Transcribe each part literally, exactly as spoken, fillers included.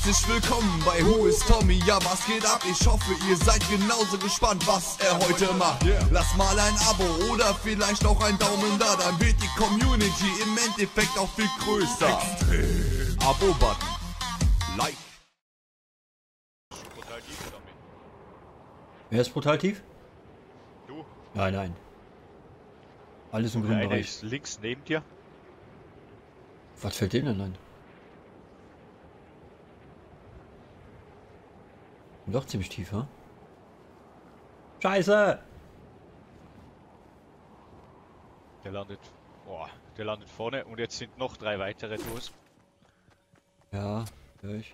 Herzlich willkommen bei Who is Tommy? Ja, was geht ab? Ich hoffe, ihr seid genauso gespannt, was er heute macht. Lass mal ein Abo oder vielleicht auch einen Daumen da, dann wird die Community im Endeffekt auch viel größer. Extrem. Abo-Button. Like. Brutal tief, Tommy. Wer ist brutal tief? Du? Nein, nein. Alles im grünen Der eine Bereich. ist links neben dir. Was fällt denen denn ein? Doch ziemlich tief, ha? Scheiße! Der landet. Boah, der landet vorne und jetzt sind noch drei weitere los. Ja, hör ich.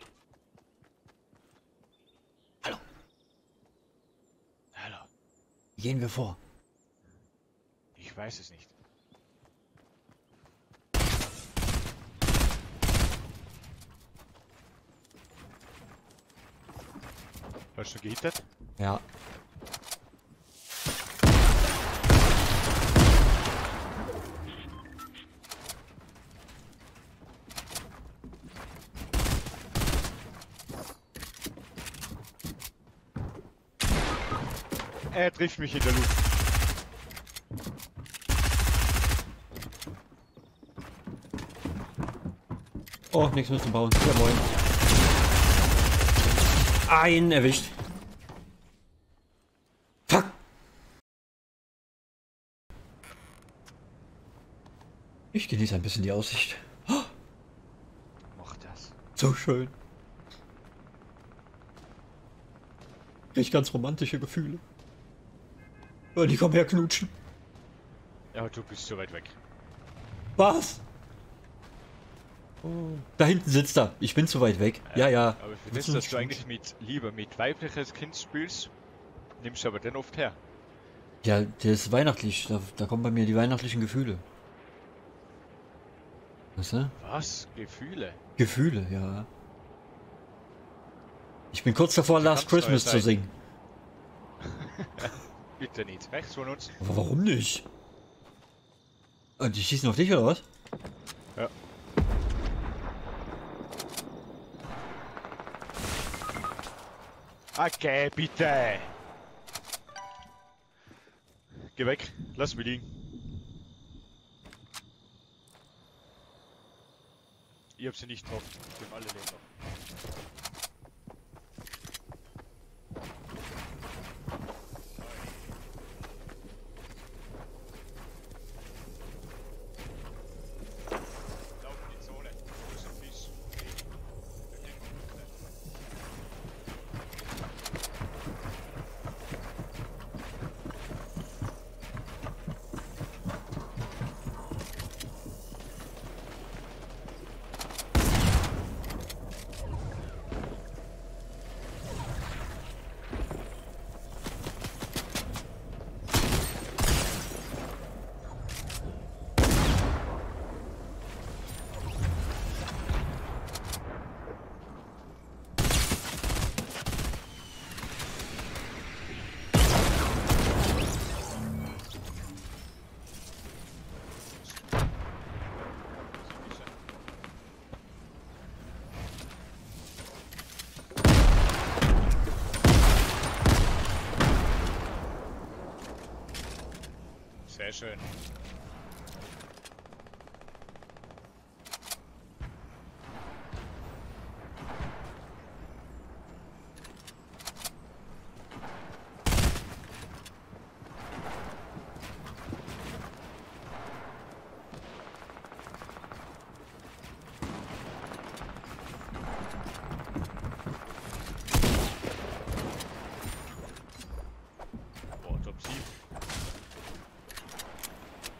Hallo. Hallo. Wie gehen wir vor? Ich weiß es nicht. Hast du gehittet? Ja. Er trifft mich in der Luft. Oh, nichts müssen bauen. Ja, moin. Einen erwischt. Fuck! Ich genieße ein bisschen die Aussicht. Oh, Mach das. so schön. Ich ganz romantische Gefühle. Oh, die kommen her knutschen. Ja, du bist so weit weg. Was? Oh. Da hinten sitzt er. Ich bin zu weit weg. Ja, ja. Aber für das, dass du eigentlich mit lieber mit weibliches Kind spielst, nimmst du aber den oft her. Ja, der ist weihnachtlich. Da, da kommen bei mir die weihnachtlichen Gefühle. Was, ne? Was? Gefühle? Gefühle, ja. Ich bin kurz davor, Last kann's Christmas neu zu sein. singen. Bitte nicht. Rechts von uns. Aber warum nicht? Und die schießen auf dich, oder was? Ja. Okay, bitte. Geh weg. Lass mich liegen. Ich hab sie nicht getroffen. Die haben alle leben noch. Lauf in die Zone. Wo ist ein Fisch? Wir gehen mal runter. Sehr schön. Boah, Top sieben.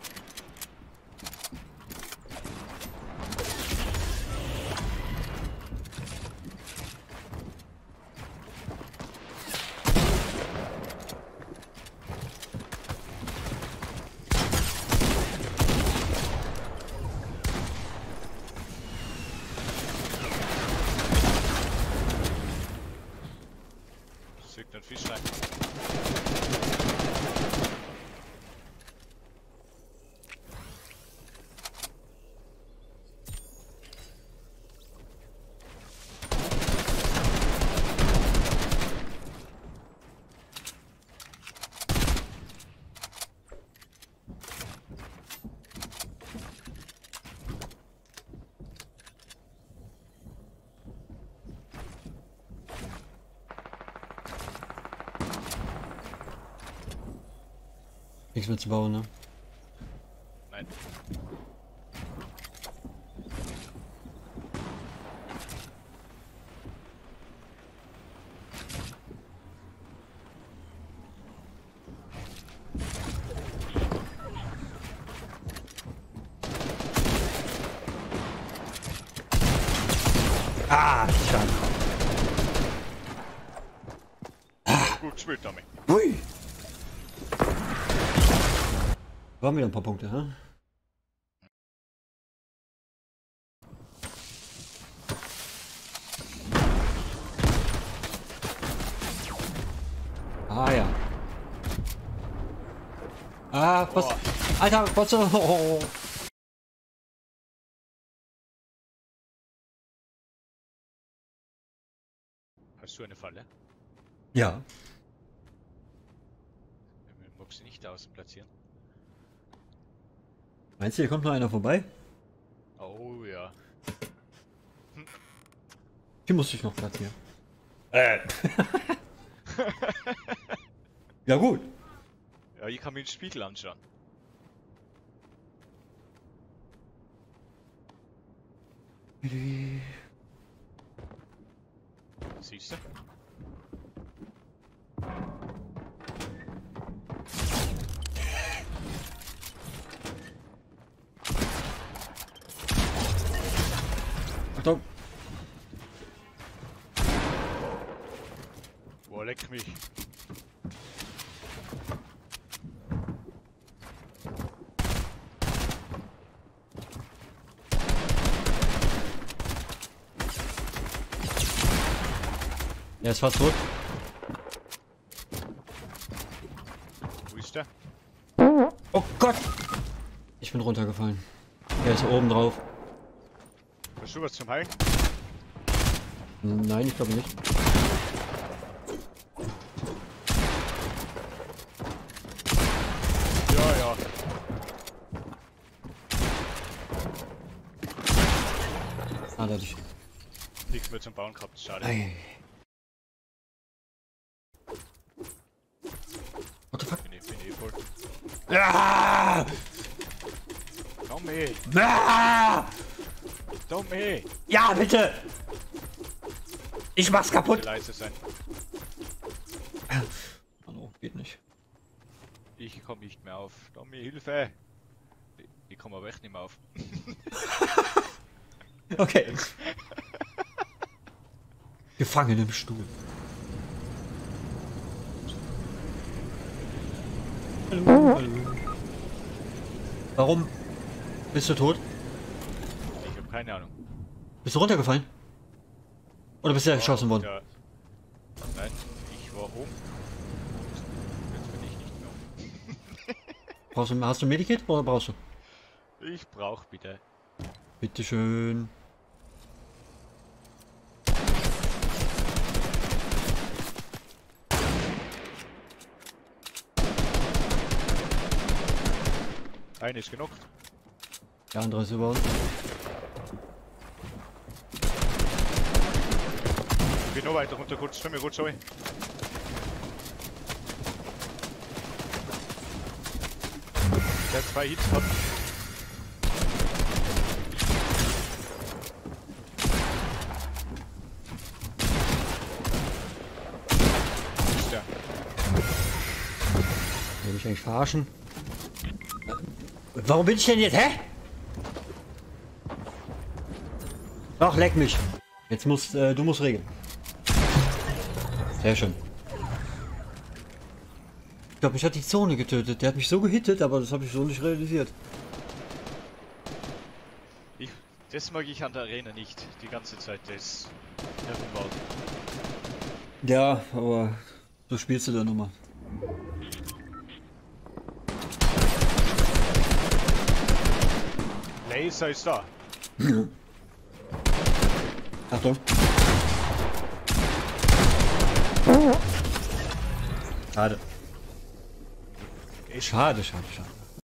Nichts mehr zu bauen, ne? Nein. Ah, schade. Gut gespielt, Tommy. Hui. Waren wieder ein paar Punkte, hä? Ah ja. Ah, was? Boah. Alter, was? Oh. Hast du eine Falle? Ja. Ich mag sie nicht außen platzieren. Meinst du, hier kommt noch einer vorbei? Oh ja. Hier muss ich noch platzieren. Äh. Ja gut. Ja, ich kann mir den Spiegel anschauen. Siehst du? Achtung. Boah, leck mich. Er ist fast tot. Wo ist der? Oh Gott! Ich bin runtergefallen. Er ist oben drauf. Hast du was zum Heilen? Nein, ich glaube nicht. Ja, ja. Ah, da hatte ich. Nichts mehr zum Bauen gehabt, schade. Ei. What the fuck? Bin ich, bin ich voll. Ah! Tommy! Ah! Tommy! Ja, bitte! Ich mach's kaputt! Leise sein. Hallo, geht nicht. Ich komme nicht mehr auf. Tommy, Hilfe! Ich, ich komme aber echt nicht mehr auf. Okay. Gefangen im Stuhl. Hallo, hallo. Warum bist du tot? Ich habe keine Ahnung. Bist du runtergefallen? Oder bist du erschossen worden? Ja. Nein, ich war oben. Jetzt bin ich nicht mehr. Brauchst du, hast du ein Medikit oder brauchst du? Ich brauch bitte. Bitteschön. Eine ist genockt. Der andere ist über uns. Ich bin noch weiter runter, kurz, Tommy, rutsch rein. Der hat zwei Hits gehabt. Ist der. Will mich eigentlich verarschen? Warum bin ich denn jetzt? Hä? Ach, leck mich. Jetzt musst äh, du musst regeln. Sehr schön. Ich glaube, mich hat die Zone getötet. Der hat mich so gehittet, aber das habe ich so nicht realisiert. Ich, das mag ich an der Arena nicht, die ganze Zeit, das Herrenwald. Ja, aber so spielst du da nochmal. Laser ist da. Achtung. Schade. Schade, schade, schade.